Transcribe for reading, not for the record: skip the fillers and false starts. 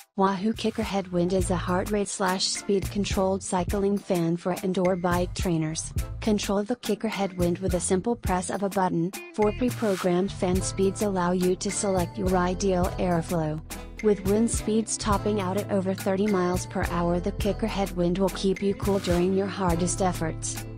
Wahoo KICKR Headwind is a heart rate/speed controlled cycling fan for indoor bike trainers. Control the KICKR Headwind with a simple press of a button. 4 pre-programmed fan speeds allow you to select your ideal airflow. With wind speeds topping out at over 30 miles per hour, the KICKR Headwind will keep you cool during your hardest efforts.